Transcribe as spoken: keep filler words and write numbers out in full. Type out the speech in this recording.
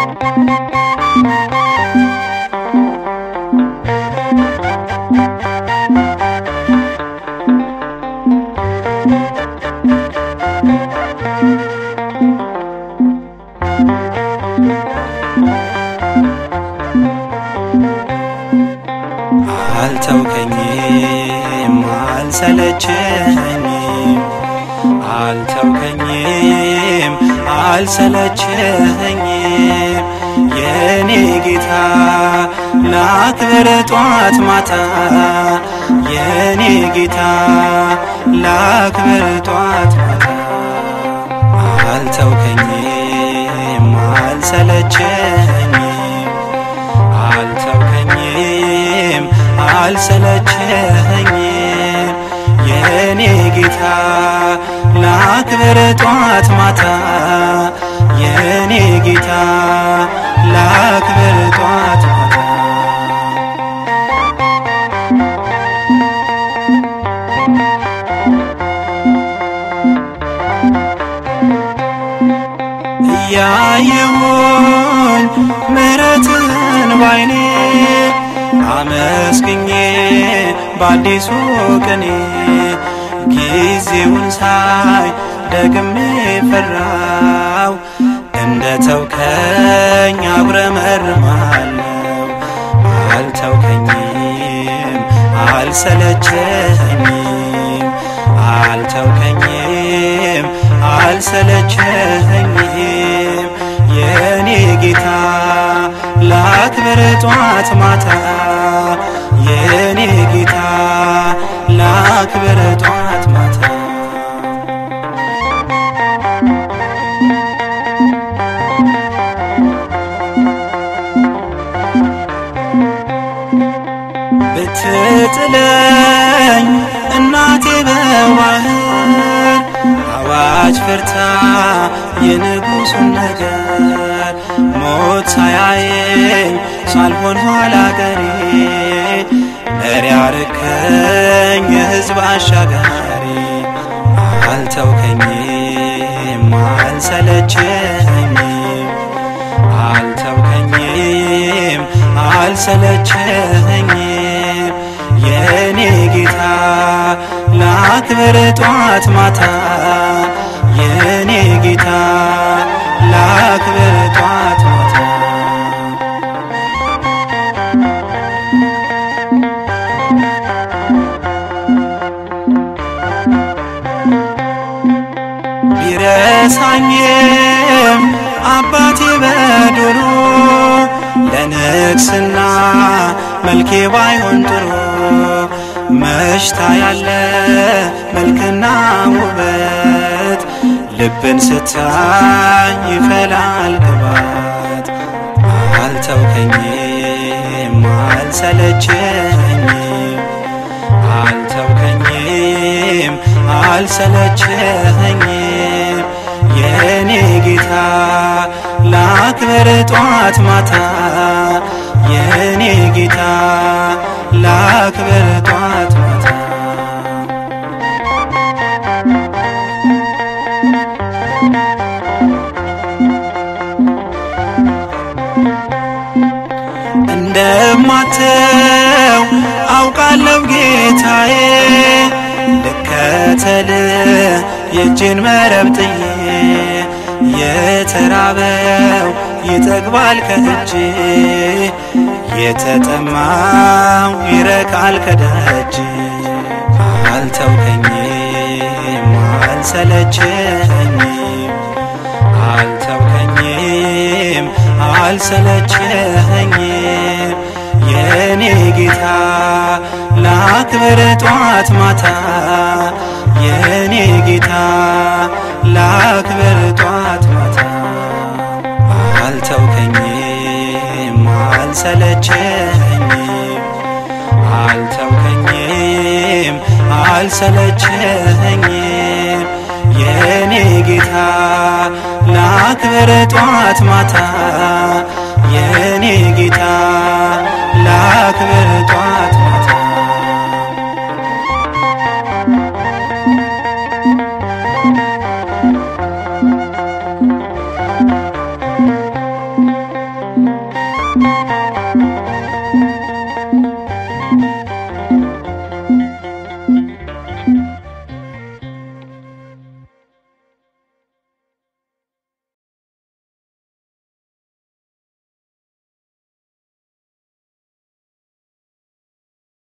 አልተውከኝም አልሰለቸኝም አልተውከኝም አልሰለቸኝም የኔ ጌታ ላክብር ጧት ማታ የኔ ጌታ ላክብር ጧት ማታ አልተውከኝም አልሰለቸኝም አልተውከኝም አልሰለቸኝም የኔ ጌታ ላክብር ጧት ማታ የኔ ጌታ ላክብር ጧት ማታ ያየሁኝ ምሕረትን ባይኔ አመስግኜ በአዲሱ ቅኔ ጊዜውን ሳይ ደግሜ ፈራው እንደ ተውከኝ አጉረመርማለሁ አልተውከኝም አልሰለቸኝም አልተውከኝም አልሰለቸኝም የኔ ጌታ ላክብር ጧት ማታ የኔ ጌታ ላክብር ጧት ማታ ብትጥለኝ እናቴ በባህር አዋጅ ፈርታ የንጉሱን ነገር ሞት ሳያየኝ ሳልሆን ኋላ ቀሬ መሪ አረከኝ የሕዝብ አሻጋሪ አልተውከኝም አልሰለቸኝም አልተውከኝም አልሰለቸኝም የኔ ጌታ ላክብር ጧት ማታ የኔ ጌታ ላክብር ጧት ማታ ቢረሳኝም አባቴ በድሮ ለንግስና መልኬ ባይሆን ጥሩ መሽታ ያለ መልክና ውበት ልብን ስታይ ይፈላል ግባት አልተውከኝም አልሰለቸኝም አልተውከኝም አልሰለቸኝም የኔ ጌታ ላክብር ጧት ማታ የኔ ጌታ ላክብር ጧት ማታ እንደማተው አውቃለሁ ጌታዬ ልከተል የእጅን መረብ ጥዬ የተራበው ይጠግባል ከእጅ የተጠማው ይረካል ከደጅ አልተውከኝም አልሰለቸኝም አልተውከኝም አልሰለቸኝም የኔ ጌታ ላክብር ጧት ማታ የኔ ጌታ ላክብር ጧት ማታ አልተውከኝም አልሰለቸኝም አልተውከኝም አልሰለቸኝም የኔ ጌታ ላክብር ጧት ማታ